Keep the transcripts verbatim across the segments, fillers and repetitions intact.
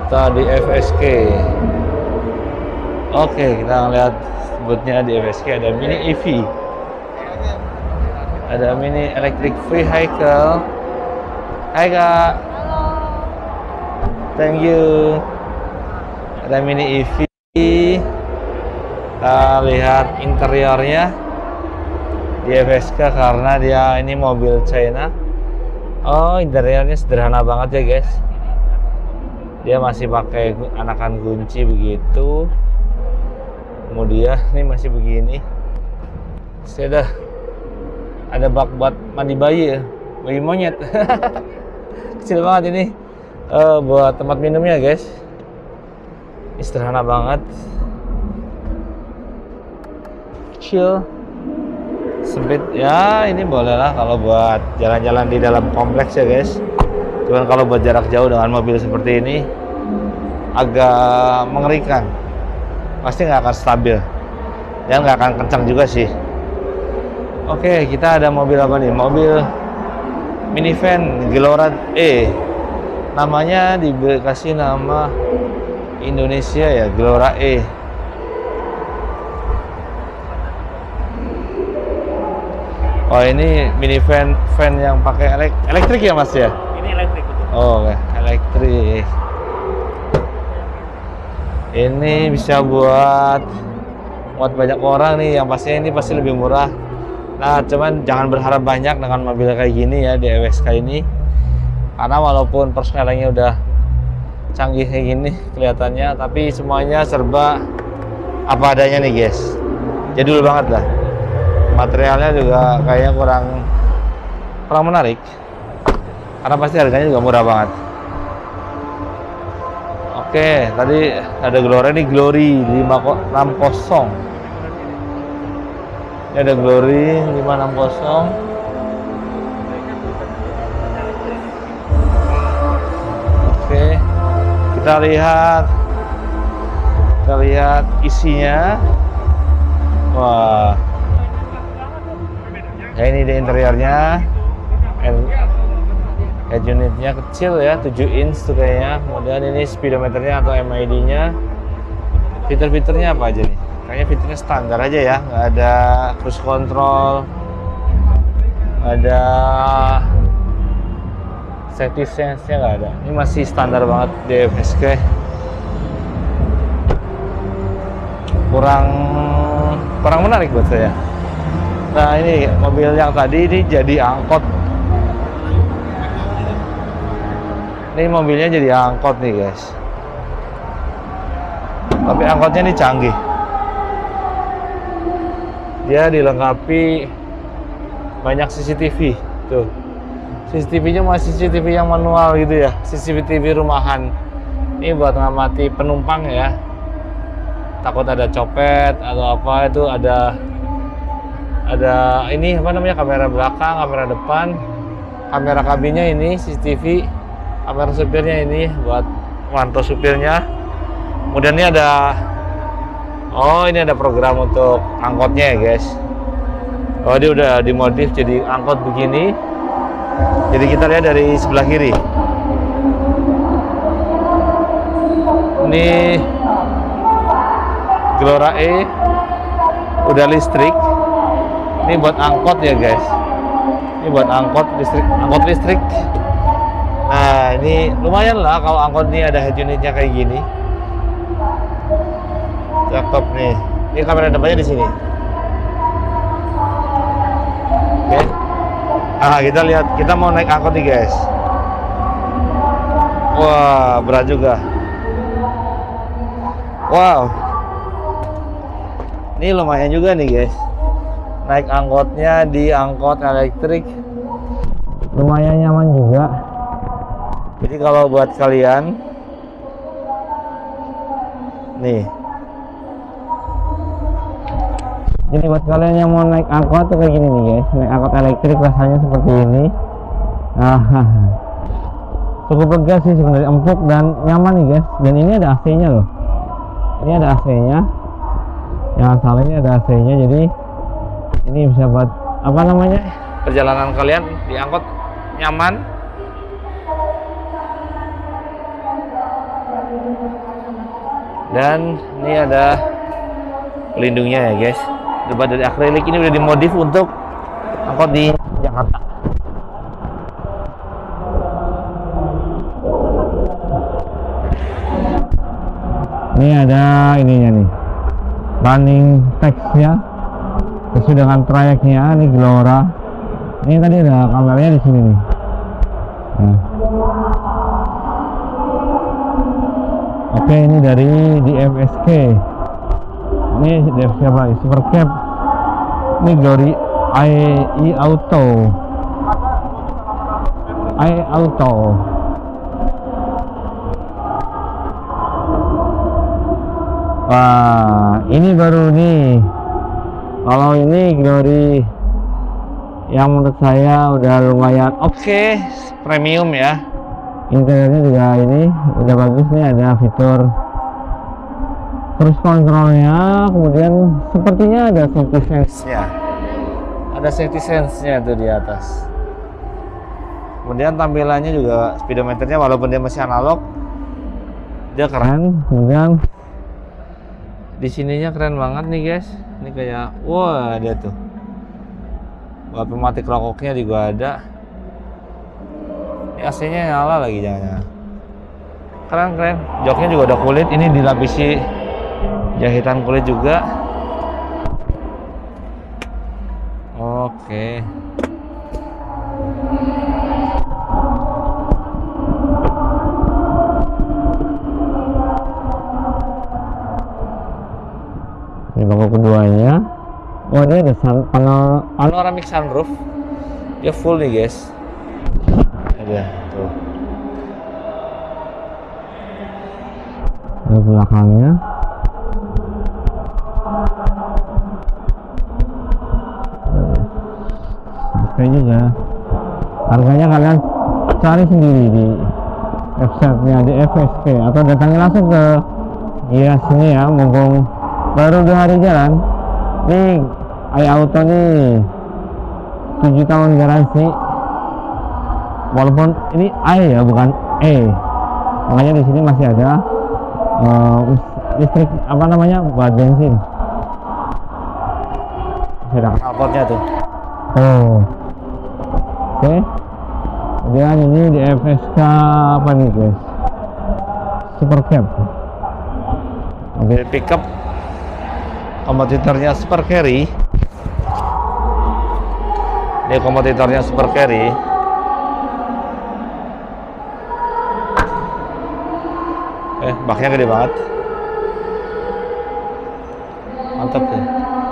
kita di F S K. Oke, kita lihat boothnya di F S K. Ada mini E V, ada mini electric vehicle. Hai kak. Thank you. Ada mini E V. Kita lihat interiornya di F S K karena dia ini mobil China. Oh, interiornya sederhana banget ya guys. Dia masih pakai anakan kunci begitu. Kemudian ini masih begini. Sudah ada bak buat mandi bayi ya, bayi monyet. Kecil banget ini. Uh, buat tempat minumnya guys. Ini sederhana banget. Kecil, sempit ya, ini boleh lah kalau buat jalan-jalan di dalam kompleks ya guys. Cuman kalau buat jarak jauh dengan mobil seperti ini agak mengerikan, pasti nggak akan stabil dan nggak akan kencang juga sih. Oke, kita ada mobil apa nih? Mobil minivan Gelora E, namanya dikasih nama Indonesia ya, Gelora E. Oh, ini minivan van yang pakai elek elektrik ya mas ya? Ini elektrik. Oh, okay. Elektrik. Ini bisa buat buat banyak orang nih, yang pastinya ini pasti lebih murah. Nah, cuman jangan berharap banyak dengan mobil kayak gini ya di F S K ini, karena walaupun persneling-nya udah canggih kayak gini kelihatannya, tapi semuanya serba apa adanya nih guys. Jadul banget lah. Materialnya juga kayaknya kurang kurang menarik, karena pasti harganya juga murah banget. Oke, tadi ada Gelora, ini Glory lima enam nol. Ini ada Glory lima enam nol. Oke, kita lihat kita lihat isinya. Wah, ya ini di interiornya. Head unitnya kecil ya, tujuh inch tuh kayaknya. Kemudian ini speedometernya atau M I D-nya. Fitur-fiturnya apa aja nih? Kayaknya fiturnya standar aja ya, nggak ada cruise control, ada safety sense-nya nggak ada. Ini masih standar banget di F S K. Kurang kurang menarik buat saya. Nah, ini mobil yang tadi ini jadi angkot. Ini mobilnya jadi angkot nih guys. Tapi angkotnya ini canggih. Dia dilengkapi banyak C C T V. Tuh, C C T V-nya masih C C T V yang manual gitu ya, C C T V rumahan. Ini buat ngamati penumpang ya. Takut ada copet atau apa, itu ada ada ini apa namanya, kamera belakang, kamera depan, kamera kabinnya ini C C T V, kamera supirnya ini buat mantau supirnya. Kemudian ini ada, oh ini ada program untuk angkotnya ya guys. Oh, dia udah dimodif jadi angkot begini. Jadi kita lihat dari sebelah kiri. Ini Gelora E udah listrik. Ini buat angkot ya guys. Ini buat angkot listrik, angkot listrik. Nah, ini lumayan lah kalau angkot ini ada head unitnya kayak gini. Cakep nih. Ini kamera depannya di sini. Oke. Nah, kita lihat, kita mau naik angkot nih guys. Wah, berat juga. Wow. Ini lumayan juga nih guys. Naik angkotnya di angkot elektrik. Lumayan nyaman juga. Jadi kalau buat kalian nih, jadi buat kalian yang mau naik angkot tuh kayak gini nih guys, naik angkot elektrik rasanya seperti ini. Nah, cukup lega sih sebenarnya, empuk dan nyaman nih guys. Dan ini ada A C-nya loh. Ini ada A C-nya. Jangan salah, ini ada A C-nya. Jadi ini bisa buat apa namanya, perjalanan kalian di angkot nyaman. Dan ini ada pelindungnya ya guys. Debat dari akrilik ini udah dimodif untuk angkot di Jakarta. Ini ada ininya nih, running text-nya sesuai dengan trayeknya. Ini Gelora. Ini tadi ada kameranya di sini nih. Nah. Oke, ini dari D F S K. Ini D F S K apa? Supercab. Ini Glory i i Auto. i Auto. Wah, ini baru nih. Kalau ini Glory yang menurut saya udah lumayan oke, okay, premium ya. Interiornya juga ini udah bagus nih, ada fitur cruise controlnya, kemudian sepertinya ada safety sense-nya. Ada safety sense-nya tuh di atas. Kemudian tampilannya juga speedometernya walaupun dia masih analog, dia keren. Kemudian di sininya keren banget nih guys. Ini kayak wah, dia tuh buat pematik rokoknya juga ada. Ini A C-nya nyala lagi, jangan-jangan. Keren keren. Joknya juga udah kulit. Ini dilapisi jahitan kulit juga. Oke. Ini bangku keduanya. Oh, dia ada sun, panel panoramic sunroof. Dia full nih guys. Ada tuh. Di belakangnya. Oke juga. Harganya kalian cari sendiri di websitenya di F S K atau datangin langsung ke iya sini ya, mumpung baru dua hari jalan. Nih i Auto nih tujuh tahun garansi, walaupun ini I ya bukan E, makanya di sini masih ada uh, listrik apa namanya buat bensin. Sudah knalpotnya tuh. Oh, oke. Okay. Kemudian ini di F S K apa nih guys? Supercab. Mobil pickup kompetitornya Super Carry. Ini kompetitornya Super Carry. Eh, baknya gede banget. Mantap nih.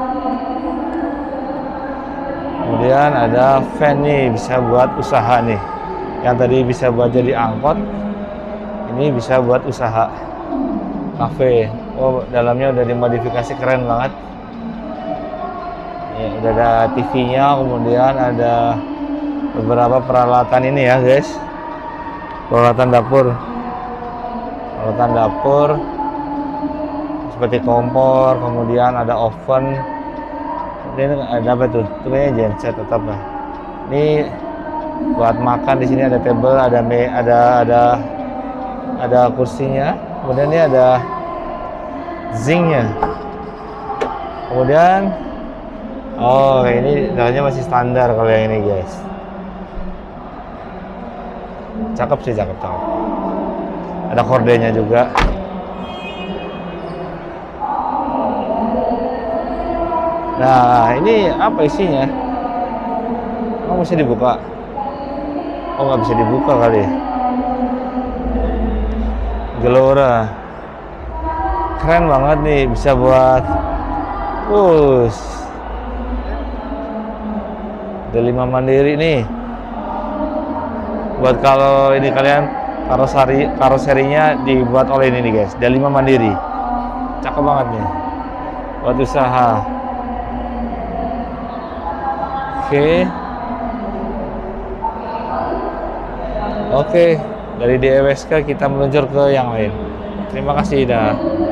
Kemudian ada van nih, bisa buat usaha nih. Yang tadi bisa buat jadi angkot, ini bisa buat usaha kafe. Oh, dalamnya udah dimodifikasi keren banget. Ya, udah ada T V-nya, kemudian ada beberapa peralatan ini ya guys. Peralatan dapur. Peralatan dapur seperti kompor, kemudian ada oven. Ini ada apa tuh? Itu kayaknya genset tetap lah. Ini buat makan, di sini ada table, ada me, ada ada ada kursinya. Kemudian ini ada zinc-nya. Kemudian oh, ini dalamnya masih standar kalau yang ini guys. Cakep sih, cakep cakep. Ada kordenya juga. Nah, ini apa isinya? Oh, bisa dibuka. Oh, nggak bisa dibuka kali. Gelora. Keren banget nih, bisa buat us. Ada lima mandiri nih. Buat kalau ini kalian karoseri karoserinya dibuat oleh ini nih guys. Ada lima mandiri. Cakep banget nih. Buat usaha. Oke. Oke, dari D F S K kita meluncur ke yang lain. Terima kasih dah.